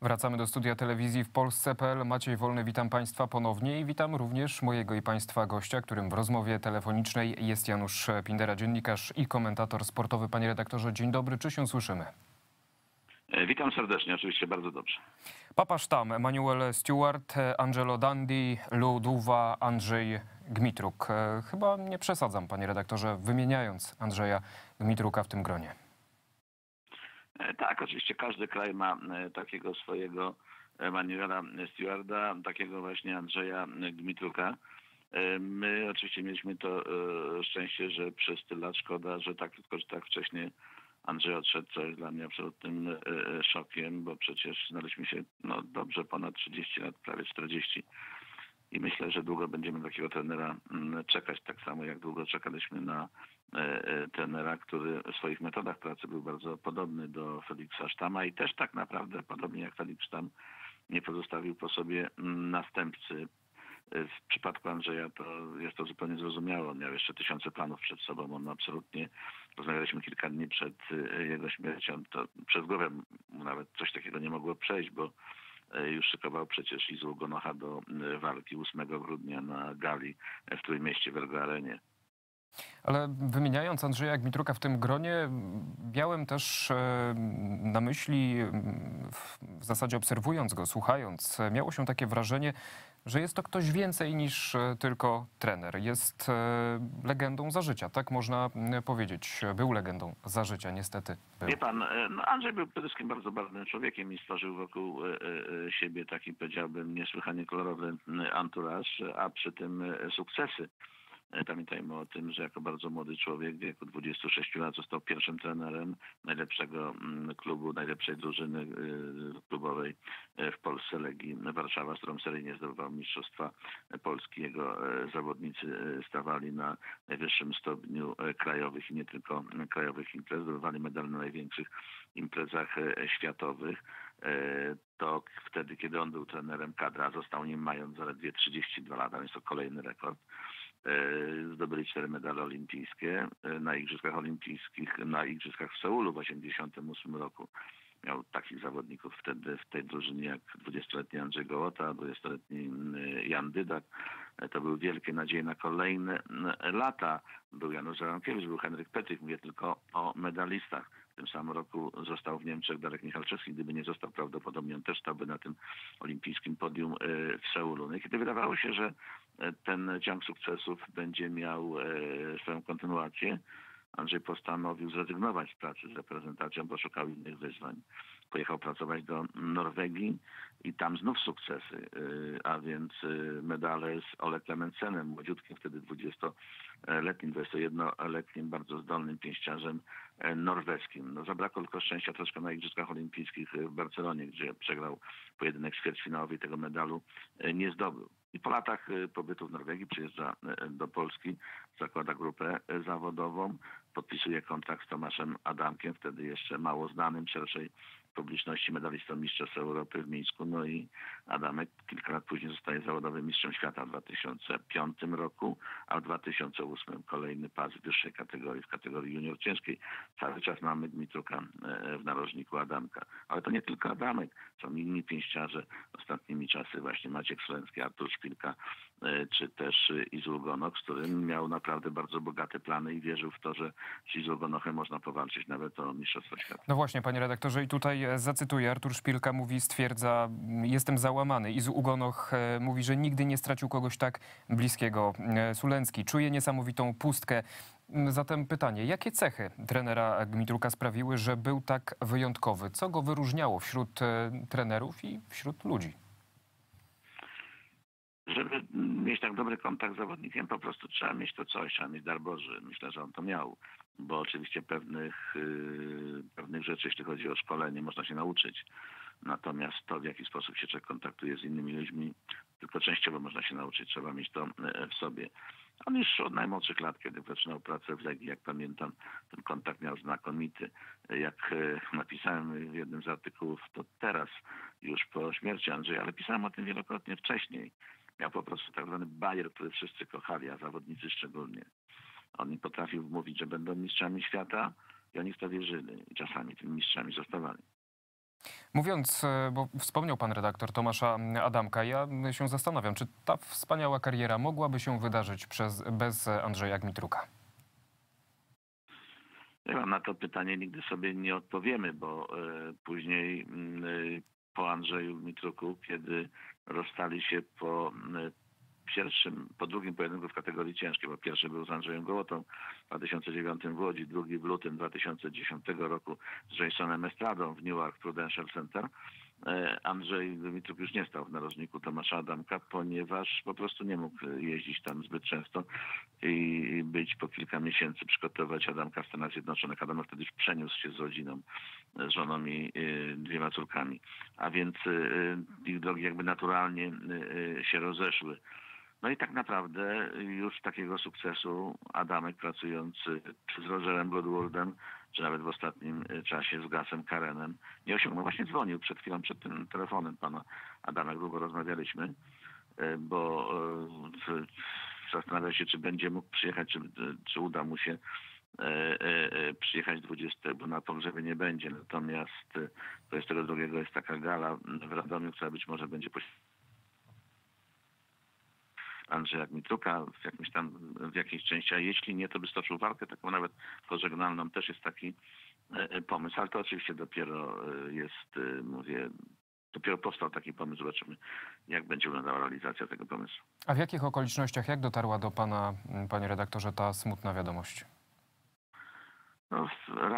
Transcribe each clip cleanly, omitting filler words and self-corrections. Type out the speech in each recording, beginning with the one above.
Wracamy do studia telewizji w Polsce.pl. Maciej Wolny, witam Państwa ponownie i witam również mojego i Państwa gościa, którym w rozmowie telefonicznej jest Janusz Pindera, dziennikarz i komentator sportowy. Panie redaktorze, dzień dobry, czy się słyszymy? Witam serdecznie, oczywiście bardzo dobrze. Papa Sztam, Emanuel Stewart, Angelo Dandi, Lou Duva, Andrzej Gmitruk. Chyba nie przesadzam, panie redaktorze, wymieniając Andrzeja Gmitruka w tym gronie. Tak, oczywiście każdy kraj ma takiego swojego Emanuela Stewarda, takiego właśnie Andrzeja Gmitruka. My oczywiście mieliśmy to szczęście, że przez tyle lat szkoda, że tak krótko, że tak wcześnie Andrzej odszedł, co jest dla mnie absolutnym szokiem, bo przecież znaliśmy się dobrze ponad 30 lat, prawie 40. I myślę, że długo będziemy takiego trenera czekać, tak samo jak długo czekaliśmy na trenera, który w swoich metodach pracy był bardzo podobny do Feliksa Sztama i też tak naprawdę, podobnie jak Felix Sztam, nie pozostawił po sobie następcy. W przypadku Andrzeja to jest to zupełnie zrozumiałe. On miał jeszcze tysiące planów przed sobą. On absolutnie, rozmawialiśmy kilka dni przed jego śmiercią, to przez głowę mu nawet coś takiego nie mogło przejść, bo już szykował przecież Izu Ugonoha do walki 8 grudnia na gali w Trójmieście w Ergo Arenie. Ale wymieniając Andrzeja Gmitruka w tym gronie, miałem też na myśli, w zasadzie obserwując go, słuchając, miało się takie wrażenie, że jest to ktoś więcej niż tylko trener. Jest legendą za życia, tak można powiedzieć. Był legendą za życia, niestety był. Wie pan, Andrzej był przede wszystkim bardzo barwnym człowiekiem i stworzył wokół siebie taki, powiedziałbym, niesłychanie kolorowy anturaż, a przy tym sukcesy. Pamiętajmy o tym, że jako bardzo młody człowiek w wieku 26 lat został pierwszym trenerem najlepszego klubu, najlepszej drużyny klubowej w Polsce, Legii Warszawa, z którą seryjnie zdobywał mistrzostwa Polski. Jego zawodnicy stawali na najwyższym stopniu krajowych i nie tylko krajowych imprez, zdobywali medale na największych imprezach światowych. To wtedy, kiedy on był trenerem kadra, został nim mając zaledwie 32 lata, więc to kolejny rekord. Zdobyli 4 medale olimpijskie na Igrzyskach Olimpijskich, na Igrzyskach w Seulu w 1988 roku. Miał takich zawodników wtedy w tej drużynie jak 20-letni Andrzej Gołota, 20-letni Jan Dydak. To były wielkie nadzieje na kolejne lata. Był Janusz Zarankiewicz, był Henryk Petrych, mówię tylko o medalistach. W tym samym roku został w Niemczech Darek Michalczewski. Gdyby nie został, prawdopodobnie on też stałby na tym olimpijskim podium w Seulu. No i kiedy wydawało się, że ten ciąg sukcesów będzie miał swoją kontynuację, Andrzej postanowił zrezygnować z pracy z reprezentacją, bo szukał innych wyzwań. Pojechał pracować do Norwegii i tam znów sukcesy, a więc medale z Ole Klementsenem, młodziutkim wtedy 20-letnim, 21-letnim, bardzo zdolnym pięściarzem norweskim. No, zabrakło tylko szczęścia troszkę na Igrzyskach Olimpijskich w Barcelonie, gdzie przegrał pojedynek ćwierćfinałowy i tego medalu nie zdobył. I po latach pobytu w Norwegii przyjeżdża do Polski, zakłada grupę zawodową, podpisuje kontrakt z Tomaszem Adamkiem, wtedy jeszcze mało znanym szerszej publiczności medalistą Mistrzostw Europy w Mińsku. No i Adamek kilka lat później zostaje zawodowym mistrzem świata w 2005 roku, a w 2008 kolejny pas w wyższej kategorii, w kategorii junior ciężkiej. Cały czas mamy Gmitruka w narożniku Adamka. Ale to nie tylko Adamek, są inni pięściarze. Ostatnimi czasy właśnie Maciek Słęcki, Artur Szpilka, czy też Izu Ugonoh, z którym miał naprawdę bardzo bogate plany i wierzył w to, że z Izu Ugonochem można powalczyć nawet o mistrzostwo świata. No właśnie, panie redaktorze, i tutaj zacytuję. Artur Szpilka mówi, stwierdza, jestem załamany. Izu Ugonoh mówi, że nigdy nie stracił kogoś tak bliskiego. Sulencki czuje niesamowitą pustkę. Zatem pytanie, jakie cechy trenera Gmitruka sprawiły, że był tak wyjątkowy? Co go wyróżniało wśród trenerów i wśród ludzi? Żeby mieć tak dobry kontakt z zawodnikiem, po prostu trzeba mieć to coś, trzeba mieć dar Boży. Myślę, że on to miał, bo oczywiście pewnych rzeczy, jeśli chodzi o szkolenie, można się nauczyć. Natomiast to, w jaki sposób się człowiek kontaktuje z innymi ludźmi, tylko częściowo można się nauczyć, trzeba mieć to w sobie. On już od najmłodszych lat, kiedy zaczynał pracę w Legii, jak pamiętam, ten kontakt miał znakomity. Jak napisałem w jednym z artykułów, to teraz, już po śmierci Andrzeja, ale pisałem o tym wielokrotnie wcześniej. Miał po prostu tak zwany bajer, który wszyscy kochali, a zawodnicy szczególnie. On im potrafił mówić, że będą mistrzami świata i oni w to wierzyli. I czasami tymi mistrzami zostawali. Mówiąc, bo wspomniał pan redaktor Tomasza Adamka, ja się zastanawiam, czy ta wspaniała kariera mogłaby się wydarzyć bez Andrzeja Gmitruka? Ja na to pytanie nigdy sobie nie odpowiemy, bo później po Andrzeju Gmitruku, kiedy rozstali się po drugim pojedynku w kategorii ciężkiej, bo pierwszy był z Andrzejem Gołotą w 2009 w Łodzi, drugi w lutym 2010 roku z Jasonem Estradą w Newark Prudential Center. Andrzej Dmytruk już nie stał w narożniku Tomasza Adamka, ponieważ po prostu nie mógł jeździć tam zbyt często i być po kilka miesięcy, przygotowywać Adamka w Stanach Zjednoczonych. Adam wtedy już przeniósł się z rodziną, z żoną i dwiema córkami. A więc ich drogi jakby naturalnie się rozeszły. No i tak naprawdę już takiego sukcesu Adamek, pracując czy z Rogerem Goodwaldem, czy nawet w ostatnim czasie z Gasem Karenem, nie osiągnął. Właśnie dzwonił przed chwilą, przed tym telefonem pana Adamek, długo rozmawialiśmy, bo zastanawia się, czy będzie mógł przyjechać, czy uda mu się przyjechać 20, bo na pogrzebie nie będzie. Natomiast 22 jest taka gala w Radomiu, która być może będzie Andrzeja Gmitruka w jakiejś części, a jeśli nie, to by stoczył walkę taką nawet pożegnalną. Też jest taki pomysł, ale to oczywiście dopiero jest, dopiero powstał taki pomysł. Zobaczymy, jak będzie wyglądała realizacja tego pomysłu. A w jakich okolicznościach, jak dotarła do pana, panie redaktorze, ta smutna wiadomość? No,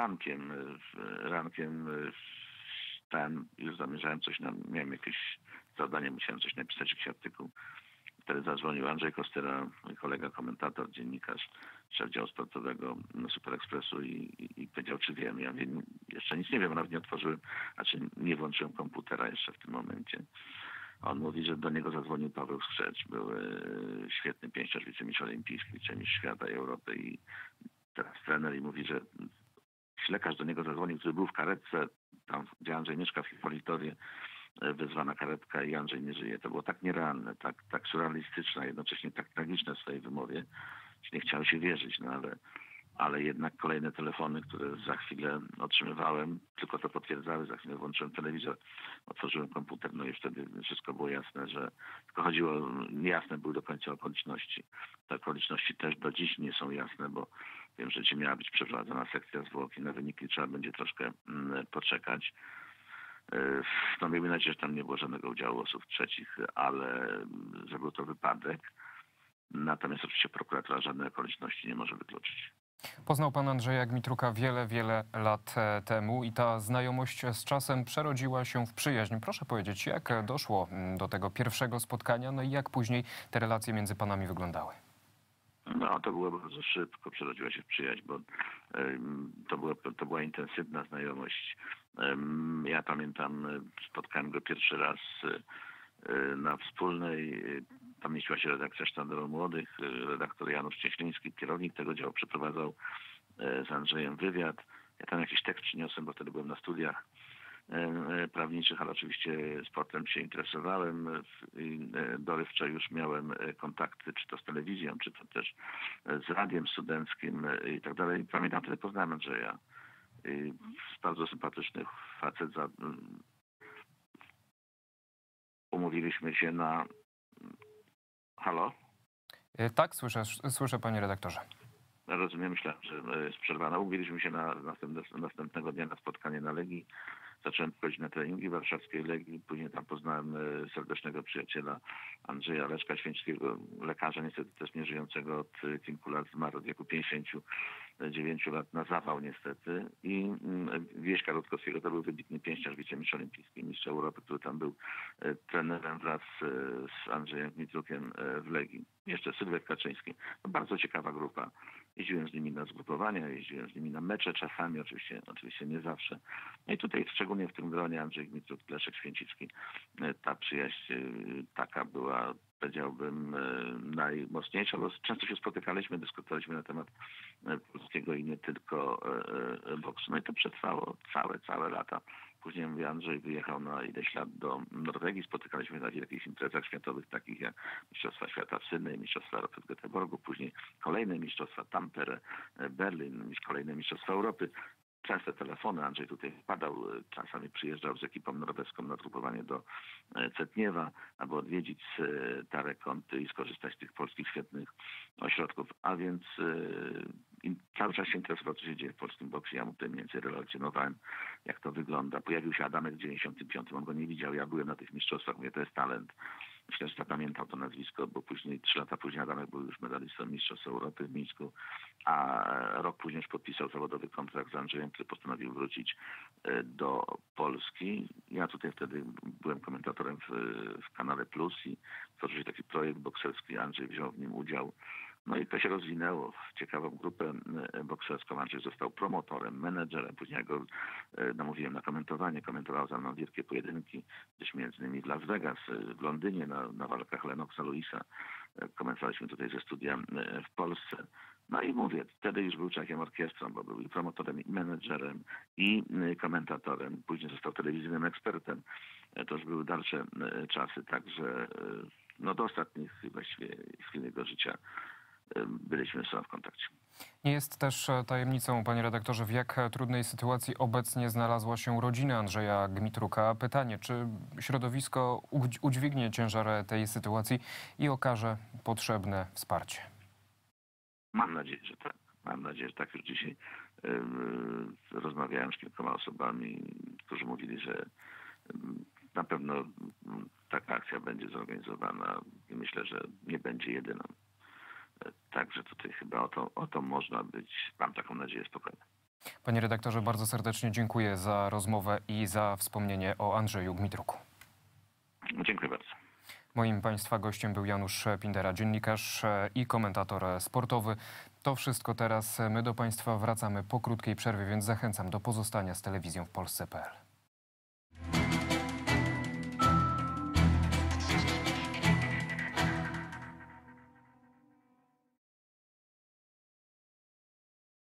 rankiem wstałem, już zamierzałem miałem jakieś zadanie, musiałem coś napisać, jakiś artykuł. Wtedy zadzwonił Andrzej Kostyra, mój kolega, komentator, dziennikarz, szef działu sportowego Super Expressu i powiedział, czy wiem. Ja wiem, jeszcze nic nie wiem, nawet nie otworzyłem, nie włączyłem komputera jeszcze w tym momencie. On mówi, że do niego zadzwonił Paweł Skrzecz, był świetny pięściarz, wicemistrz olimpijski, wicemistrz świata i Europy i teraz trener i mówi, że lekarz do niego zadzwonił, który był w karetce, tam gdzie Andrzej mieszka w Hipolitowie, wezwana karetka i Andrzej nie żyje. To było tak nierealne, tak surrealistyczne, a jednocześnie tak tragiczne w swojej wymowie, że nie chciało się wierzyć, no ale jednak kolejne telefony, które za chwilę otrzymywałem, tylko to potwierdzały. Za chwilę włączyłem telewizor, otworzyłem komputer, no i wtedy wszystko było jasne, że tylko chodziło, niejasne były do końca okoliczności. Te okoliczności też do dziś nie są jasne, bo wiem, że dzisiaj miała być przeprowadzona sekcja zwłoki. Na wyniki trzeba będzie troszkę poczekać. No miejmy nadzieję, że tam nie było żadnego udziału osób trzecich, ale że był to wypadek. Natomiast oczywiście prokuratura żadnej okoliczności nie może wykluczyć. Poznał pan Andrzeja Gmitruka wiele, wiele lat temu i ta znajomość z czasem przerodziła się w przyjaźń. Proszę powiedzieć, jak doszło do tego pierwszego spotkania, no i jak później te relacje między panami wyglądały? No, to było bardzo szybko, przerodziła się w przyjaźń, bo to była intensywna znajomość. Ja pamiętam, spotkałem go pierwszy raz na wspólnej, tam mieściła się redakcja Sztandaru Młodych, redaktor Janusz Cieśliński, kierownik tego działu, przeprowadzał z Andrzejem wywiad. Ja tam jakiś tekst przyniosłem, bo wtedy byłem na studiach prawniczych, ale oczywiście sportem się interesowałem. Dorywczo już miałem kontakty, czy to z telewizją, czy to też z radiem studenckim i tak dalej. Pamiętam, wtedy poznałem Andrzeja. Bardzo sympatyczny facet. Umówiliśmy się na... Halo? Tak, słyszę panie redaktorze. Rozumiem, myślałem, że jest przerwana. Umówiliśmy się następnego dnia na spotkanie na Legii. Zacząłem chodzić na treningi warszawskiej Legii. Później tam poznałem serdecznego przyjaciela Andrzeja Leszka Święcickiego, lekarza niestety też nieżyjącego od kilku lat, zmarł w wieku 59 lat na zawał niestety. I Wieśka Rutkowskiego to był wybitny pięściarz, wicemistrz olimpijski, mistrz Europy, który tam był trenerem wraz z Andrzejem Gmitrukiem w Legii. Jeszcze Sylwek Kaczyński. No, bardzo ciekawa grupa. Jeździłem z nimi na zgrupowania, jeździłem z nimi na mecze czasami, oczywiście nie zawsze. No i tutaj szczególnie w tym gronie Andrzej Gmitruk, Leszek Święcicki, ta przyjaźń taka była, powiedziałbym, najmocniejsza, bo często się spotykaliśmy, dyskutowaliśmy na temat polskiego i nie tylko boksu. No i to przetrwało całe lata. Później mówię, Andrzej wyjechał na ileś lat do Norwegii, spotykaliśmy na wielkich imprezach światowych, takich jak Mistrzostwa Świata w Sydney, Mistrzostwa Europy w Göteborgu, później kolejne Mistrzostwa Tampere, Berlin, kolejne Mistrzostwa Europy. częste telefony. Andrzej tutaj wpadał, czasami przyjeżdżał z ekipą norweską na grupowanie do Cetniewa, aby odwiedzić stare kąty i skorzystać z tych polskich świetnych ośrodków. A więc cały czas się interesował, co się dzieje w polskim boksie. Ja mu tutaj mniej więcej relacjonowałem, jak to wygląda. Pojawił się Adamek w 95, on go nie widział. Ja byłem na tych mistrzostwach, mówię, to jest talent. Myślę, że zapamiętał to nazwisko, bo później, 3 lata później Adamek był już medalistą Mistrzostw Europy w Mińsku, a rok później już podpisał zawodowy kontrakt z Andrzejem, który postanowił wrócić do Polski. Ja tutaj wtedy byłem komentatorem w kanale Plus i tworzył się taki projekt bokserski, Andrzej wziął w nim udział. No i to się rozwinęło w ciekawą grupę bokserską. Andrzej został promotorem, menedżerem. Później ja go namówiłem na komentowanie. Komentował za mną wielkie pojedynki, gdzieś między innymi w Las Vegas, w Londynie na walkach Lennoxa Lewisa. Komentowaliśmy tutaj ze studia w Polsce. No i mówię, wtedy już był człowiekiem orkiestrą, bo był i promotorem, i menedżerem, i komentatorem. Później został telewizyjnym ekspertem. To już były dalsze czasy, także no do ostatnich właściwie chwil jego życia byliśmy z sobą w kontakcie. Nie jest też tajemnicą, panie redaktorze, w jak trudnej sytuacji obecnie znalazła się rodzina Andrzeja Gmitruka. Pytanie, czy środowisko udźwignie ciężar tej sytuacji i okaże potrzebne wsparcie? Mam nadzieję, że tak. Mam nadzieję, że tak. Już dzisiaj rozmawiałem z kilkoma osobami, którzy mówili, że na pewno taka akcja będzie zorganizowana i myślę, że nie będzie jedyną. Także tutaj chyba o to można być, mam taką nadzieję, spokojnie. Panie redaktorze, bardzo serdecznie dziękuję za rozmowę i za wspomnienie o Andrzeju Gmitruku. Dziękuję bardzo. Moim państwa gościem był Janusz Pindera, dziennikarz i komentator sportowy. To wszystko teraz. My do państwa wracamy po krótkiej przerwie, więc zachęcam do pozostania z telewizją w Polsce.pl.